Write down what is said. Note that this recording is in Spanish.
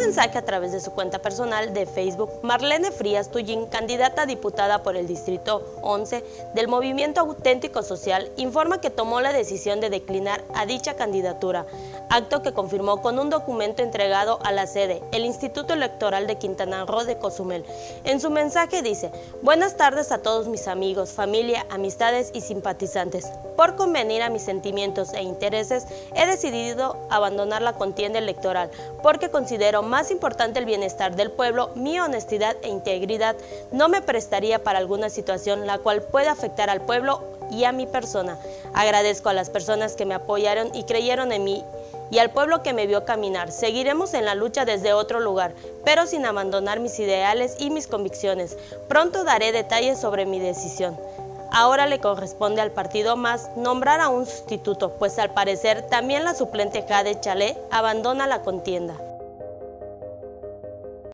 mensaje a través de su cuenta personal de Facebook, Marlene Frías Tullín, candidata a diputada por el Distrito 11 del Movimiento Auténtico Social, informa que tomó la decisión de declinar a dicha candidatura, acto que confirmó con un documento entregado a la sede, el Instituto Electoral de Quintana Roo de Cozumel. En su mensaje dice: buenas tardes a todos mis amigos, familia, amistades y simpatizantes. Por convenir a mis sentimientos e intereses, he decidido abandonar la contienda electoral, porque considero más importante el bienestar del pueblo. Mi honestidad e integridad no me prestaría para alguna situación la cual pueda afectar al pueblo y a mi persona. Agradezco a las personas que me apoyaron y creyeron en mí, y al pueblo que me vio caminar. Seguiremos en la lucha desde otro lugar, pero sin abandonar mis ideales y mis convicciones. Pronto daré detalles sobre mi decisión. Ahora le corresponde al Partido Más nombrar a un sustituto, pues al parecer también la suplente Jade Chalé abandona la contienda.